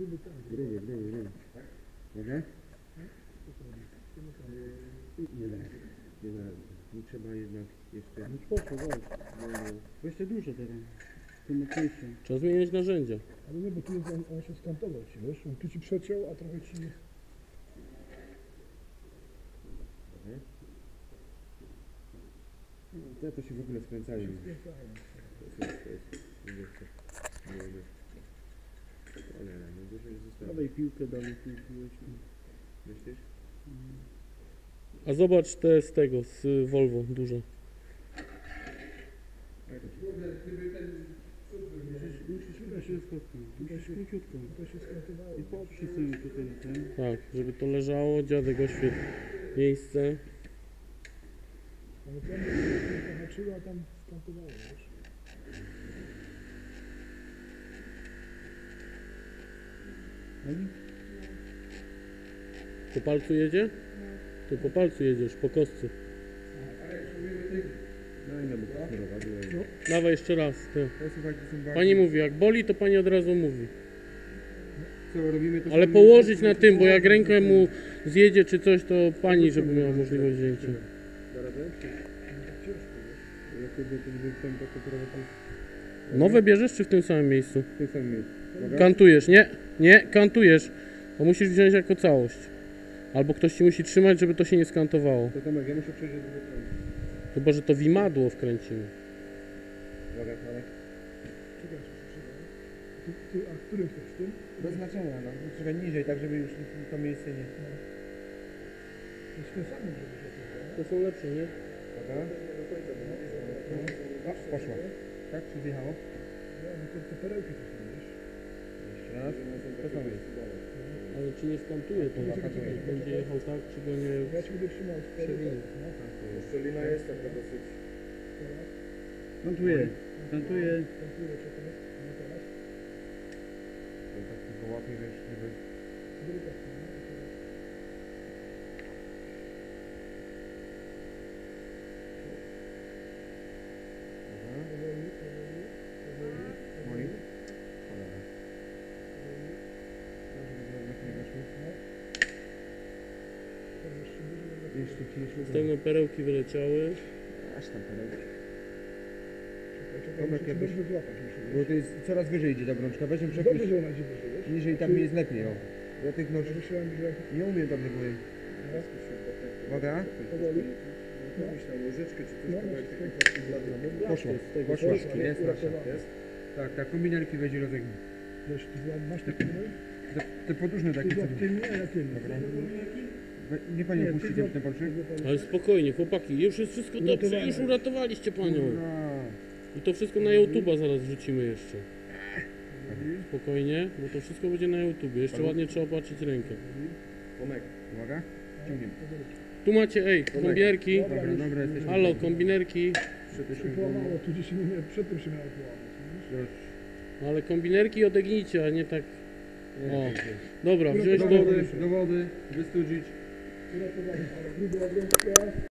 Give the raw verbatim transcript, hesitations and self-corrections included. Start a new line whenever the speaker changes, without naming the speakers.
gruby ten.
Gruby, gruby, gruby. Mogę? Nie da. Nie da. Nie trzeba jednak jeszcze...
No spoko, weź.
No, no.
Bo jeszcze duże teraz. To mocniejsze.
Trzeba zmieniać narzędzia.
Ale nie, bo tu jest, on, on się skantował ci, wiesz? On tu ci przeciął, a trochę ci...
Mhm. Te to się w ogóle skręcają.
się
To
skręcają.
jest, to jest, nie chcę. Nie wiem. Cholera, no dużo jest zostało.
Dawaj piłkę, dawaj piłkę.
Myślisz?
A zobacz te z tego, z Volvo, duże.
Musisz, musisz tutaj się skopnąć. Musisz króciutko.
To się skantowało.
I poprzyj sobie tutaj ten.
Tak, żeby to leżało, dziadek oświetl miejsce.
Ale tam się pohaczyło, a tam skantowało, wiesz?
Oni?
Po palcu jedzie? Ty po palcu jedziesz, po kostce.
No i no bo posmarować.
Dawaj jeszcze raz. Ty.
To słuchajcie, są bardzo...
Pani mówi, jak boli, to pani od razu mówi.
Co robimy to...
Ale
sami-
położyć na tym, bo jak rękę mu zjedzie czy coś, to pani, żeby miała możliwość wzięcia.
Da radę?
Ciężko, wiesz?
Jak kurde, to żeby ten tak prowadzę
Nowe bierzesz czy w tym samym miejscu?
w tym samym miejscu. Dobra?
Kantujesz, nie, nie, kantujesz. To musisz wziąć jako całość. Albo ktoś ci musi trzymać, żeby to się nie skantowało.
To Tomek, ja muszę przejrzeć do tego.
Chyba, że to wimadło wkręcimy.
Uwaga, Tomek.
Czekaj, czy się przyda. Ty, ty, a którym chcesz? Tym?
Bez znaczenia, no. Trochę niżej, tak żeby już to miejsce nie...
To jest ten sam, żeby się to
To są lepsze, nie?
Uwaga. O, poszło. Tak? Czy zjechało?
Ja, no to te perełki to są, wiesz?
Jeszcze raz. To samo jest.
Ale czy nie skantuje to?
Czekaj, czekaj.
Będzie jechał tak, czy go nie...
Ja ci będę trzymał z
Przewinę.
no.
Szczelina jest taka dosyć...
Teraz.
Kantuję. Kantuję.
Kantuję, czekaj. No teraz.
Tak tylko łapie, wiesz, żeby...
Delikatnie, no. I teraz.
Dobra.
Powoli, powoli, powoli,
Moi?
powoli,
Cholera.
powoli.
Dobrze, że jednak nie weszło.
Teraz jeszcze dużo będę-
Jeszcze ci jeszcze...
Następne perełki wyleciały.
Aż tam perełki.
Czekaj, czekaj,
Tomek,
muszę ci
jakbyś-
dobrze złapać, muszę,
Bo
wiesz?
to jest coraz wyżej idzie ta brączka. Weź ją
Dobrze,
przepisz.
że ona idzie wyżej, wiesz?
Niżej tam jest lepiej, o. Ja tych nóż...
Może myślałem, że...
Nie umiem dobrze powiedzieć. Uwaga.
Powoli.
No. Myślę, łyżeczkę czy coś
No,
kawałek
czekaj.
takiej dla
Poszło.
z tego
Poszło.
troszkę.
Jest nasza.
Uratowałem.
Jest. Tak, tak. Kombinerki weź i rozegnij.
Wiesz, ty zła- masz taki numer?
Te, te podróżne
Ty
takie co...
złap tylnie, a ja tylnie.
Dobra. We- Nie pani
Nie,
opuści
ty
ten
złap-
ten polszyk?
Ale spokojnie, chłopaki, już jest wszystko dobrze,
Uratowane.
już uratowaliście panią.
Ura.
I to wszystko na YouTube'a zaraz wrzucimy jeszcze. Spokojnie, bo to wszystko będzie na YouTubie. Jeszcze ładnie trzeba opatrzyć rękę.
Tomek. Uwaga. Ciągniemy.
Tu macie, ej, kombierki.
Dobra,
Dobra,
już.
dobra, jesteśmy.
Halo, kombinerki.
Przytyszmy
Się połamało, tu gdzieś nie, przed tym się miało połamać, widzisz?
Już.
No ale kombinerki odegnijcie, a nie tak. O, dobra, wziąć
Do
to.
wody, do wody, wystudzić.
Uratowałem, ale grubo obrączkę.